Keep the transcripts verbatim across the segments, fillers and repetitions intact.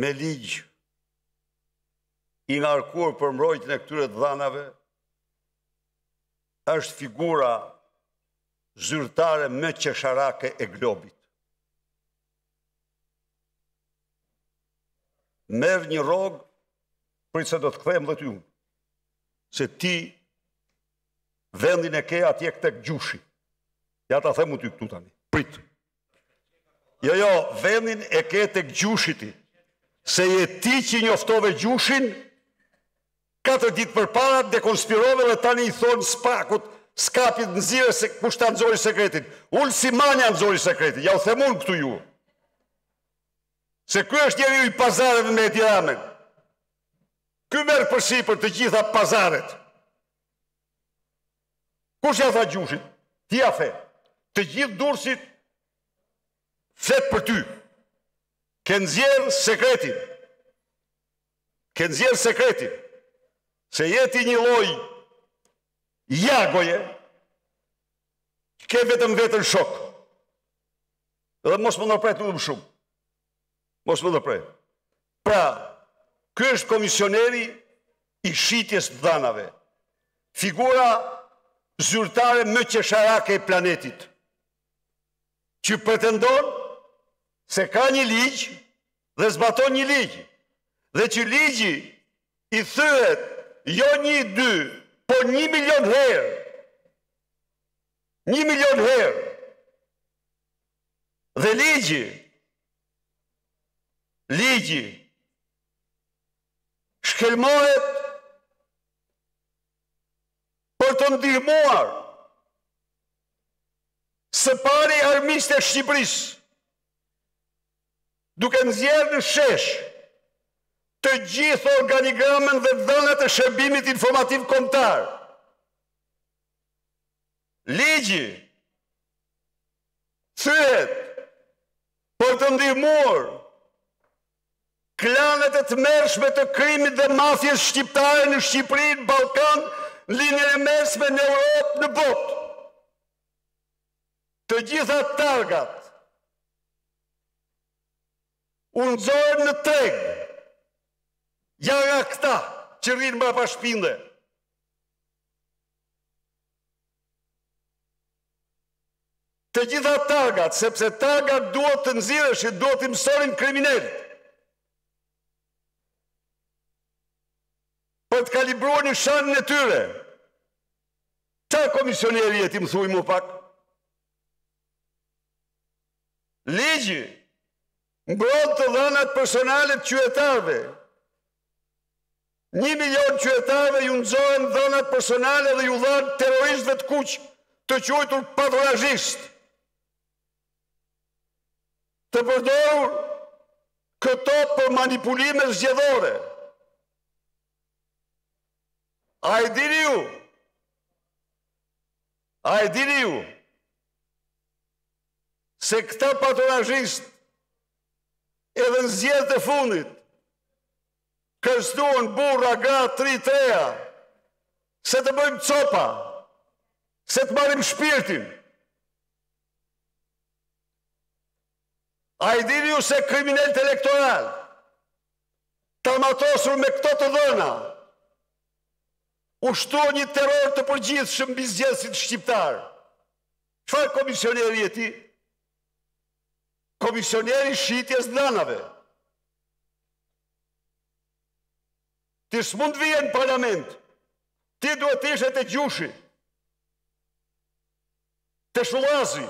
me ligj i ngarkuar për mbrojtjen e këtyre dhanave është figura zyrtare më qesharake e globit. Merr një rrogë, prit se do të kthehem dhe ty unë, se ti vendin e ke atje tek gjushi. Ja ta them u ty këtu tani. Prit. Jo, jo, vendin e ke tek gjushi ti. Se je ti që njoftove gjushin, katër ditë përpara dekonspirove dhe tani i thonë spakut, skapit nxirë se kush ta nxori sekretin. Unë si manja nxori sekretin, ja u them unë këtu ju. Se ky është njeriu i pazareve me Edi Ramën. Ky merr përsipër të gjitha pazaret. Kush ja tha gjushit? Ti ja the. Të gjithë Durrësit flet për ty. Ke nxjerr sekretin. Ke nxjerr sekretin. Se jeti një lloj jagoje, ke vetëm vetën shok. Dhe mos më ndërpret më shumë. Mos më ndërpret. Pra, ky është komisioneri i shitjes të dhanave. Figura zyrtare më qesharake e planetit, që pretendon se ka një ligj dhe zbaton një ligj, dhe që ligji i thyet jo një, dy, po një milion herë. Një milion herë. Dhe ligji, ligji, shkelmohet për të ndihmuar së pari armiqtë e Shqipërisë, duke nxjerrë në shesh të gjithë organigramën dhe dhënat e shërbimit informativ kombëtar. Ligji thyet për të ndihmuar klanet e tmerrshme të krimit dhe mafjes shqiptare në Shqipëri, në Ballkan, në linjën e mesme, në Europë, në botë. Të gjitha targat u nxorën në treg. Ja nga këta që rrinë mbrapa shpinde. Të gjitha targat, sepse targat duhet të nxirreshin, duhet të mësonin kriminalët. Për të kalibruar një shanën e tyre. Qa komisioneri e ti më thuj mu pak? Ligji mbron të dhënat personale të qytetarëve. Një milion qytetarëve ju nxorën dhënat personale dhe ju dhanë terroristëve të kuq, të quajtur patronazhist. Të përdorur këto për manipulime zgjedhore. A e dini ju? A e dini ju? Se këta patronazhist edhe në zgjedhjet e fundit kërstuan burra, gra, tri, treja, se të bëjmë copa, se të marrim shpirtin. A i dini ju se kriminalët elektoral të armatosur me këto të dhëna ushtuan një terror të përgjithshëm mbi zgjedhësit shqiptar. Çfarë komisioneri je ti? Komisioneri shitjes dhanave. Ti s'mund vije në parlament. Ti duhet të ishe te gjushi, te Shullazi.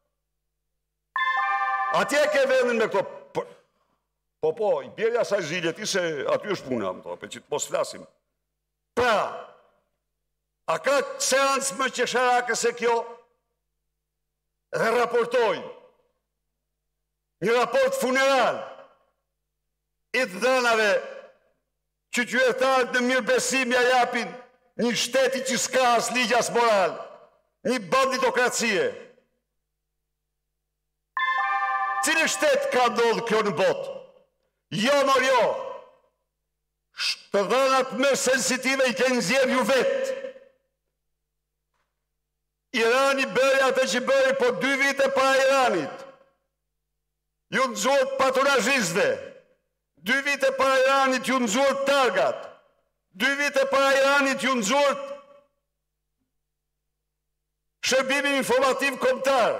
Atje ke vendin me këto. Po, po, i bjerja asaj zilje ti se aty është puna, më to, pe që të mos flasim. Pra, a ka seancë më qesharake se kjo? Dhe raportoj një raport funeral i të dhënave që qytetarët në mirë besim ja japin një shteti që s'ka as ligj as moral, një banditokracie. Cili shtet ka ndodhur kjo në botë? Jo, mor jo. Të dhënat më sensitive i ke nxjerrë ju vetë. Irani bëri atë që bëri, po dy vite para Iranit. Ju nxorët patronazhistëve, Dy vite para Iranit ju nëzurët targat. Dy vite para Iranit ju nëzurët shërbimin informativ kombëtar.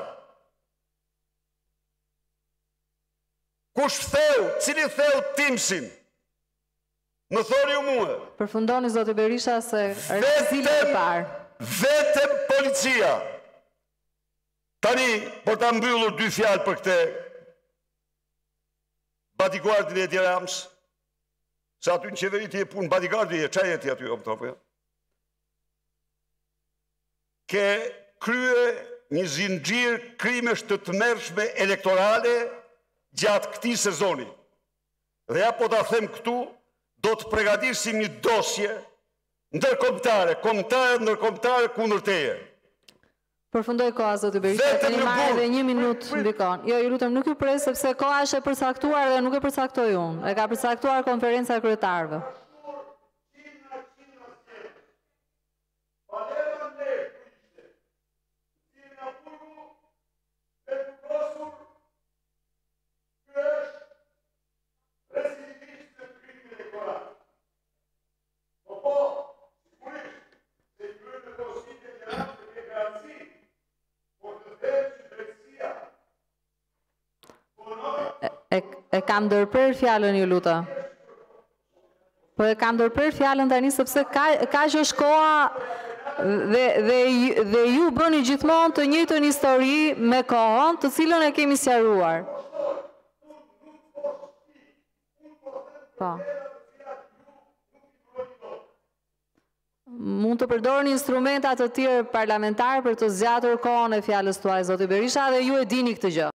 Kush theu, cili theu Timsin? Më thoni ju mua. Përfundoni zoti Berisha se është zile e parë. Vetëm policia. Tani, por ta mbyllur dy fjalë për këtë bodyguardin e Tiranës, se aty në qeveri ti e punë, bodyguardi e qaj e ti aty, o më topo, ja? Ke krye një zinxhir krimesh të tmerrshme elektorale gjatë këtij sezoni. Dhe ja po ta them këtu, do të përgatisim një dosje ndërkombëtare, kombëtare, ndërkombëtare kundër teje. Përfundoj koha, zoti Berisha, keni marrë edhe një minutë mbi kohën. Jo, ju lutem, nuk ju pres sepse koha është e përcaktuar dhe nuk e përcaktoj unë. E ka përcaktuar konferenca e kryetarëve. E, e kam ndërprer fjalën, ju luta. Po e kam ndërprer fjalën tani sepse ka ka që është koha dhe dhe dhe ju bëni gjithmonë të njëjtën histori me kohën, të cilën e kemi sqaruar. Po. Mund të përdorni instrumenta të tjerë parlamentar për të zgjatur kohën e fjalës tuaj, zoti Berisha, dhe ju e dini këtë gjë.